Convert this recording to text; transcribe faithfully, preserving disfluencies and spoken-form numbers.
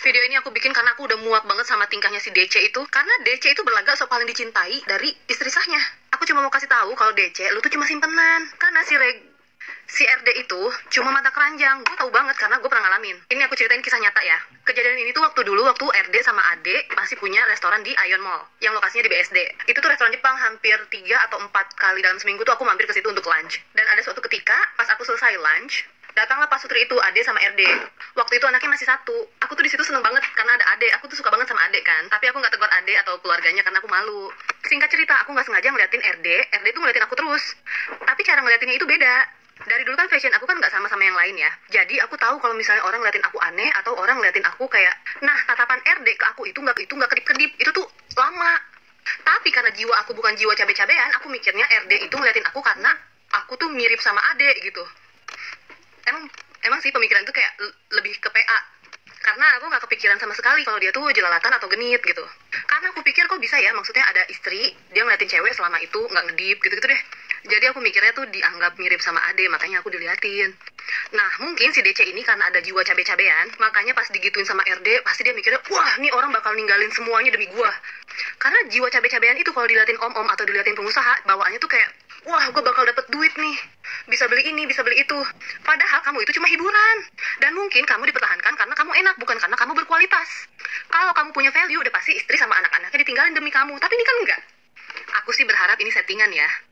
Video ini aku bikin karena aku udah muak banget sama tingkahnya si D C itu. Karena D C itu berlagak sok paling dicintai dari istri sahnya. Aku cuma mau kasih tahu kalau D C, lu tuh cuma simpenan. Karena si Reg... si R D itu cuma mata keranjang. Gue tahu banget karena gue pernah ngalamin. Ini aku ceritain kisah nyata ya. Kejadian ini tuh waktu dulu, waktu R D sama Ade masih punya restoran di Ion Mall yang lokasinya di B S D. Itu tuh restoran Jepang, hampir tiga atau empat kali dalam seminggu tuh aku mampir ke situ untuk lunch. Dan ada suatu ketika pas aku selesai lunch, datanglah Pak Sutri itu, Ade sama R D. Waktu itu anaknya masih satu. Aku tuh di situ seneng banget karena ada Ade. Aku tuh suka banget sama Ade kan. Tapi aku nggak tegur Ade atau keluarganya karena aku malu. Singkat cerita, aku nggak sengaja ngeliatin R D. R D tuh ngeliatin aku terus. Tapi cara ngeliatinnya itu beda. Dari dulu kan fashion aku kan nggak sama sama yang lain ya. Jadi aku tahu kalau misalnya orang ngeliatin aku aneh atau orang ngeliatin aku kayak, nah tatapan R D ke aku itu nggak itu nggak kedip-kedip. Itu tuh lama. Tapi karena jiwa aku bukan jiwa cabe-cabean, aku mikirnya R D itu ngeliatin aku karena aku tuh mirip sama Ade gitu. Emang emang sih pemikiran itu kayak lebih ke P A. Karena aku nggak kepikiran sama sekali kalau dia tuh jelalatan atau genit gitu. Karena aku pikir kok bisa ya, maksudnya ada istri, dia ngeliatin cewek selama itu nggak ngedip gitu-gitu deh. Jadi aku mikirnya tuh dianggap mirip sama Ade, makanya aku diliatin. Nah, mungkin si D C ini karena ada jiwa cabe-cabean, makanya pas digituin sama R D, pasti dia mikirnya, wah, nih orang bakal ninggalin semuanya demi gua. Karena jiwa cabe-cabean itu kalau diliatin om-om atau diliatin pengusaha, bawaannya tuh kayak, wah, gua bakal dapet duit nih. Bisa beli ini, bisa beli itu. Padahal kamu itu cuma hiburan. Dan mungkin kamu dipertahankan karena kamu enak, bukan karena kamu berkualitas. Kalau kamu punya value, udah pasti istri sama anak-anaknya ditinggalin demi kamu. Tapi ini kan enggak. Aku sih berharap ini settingan ya.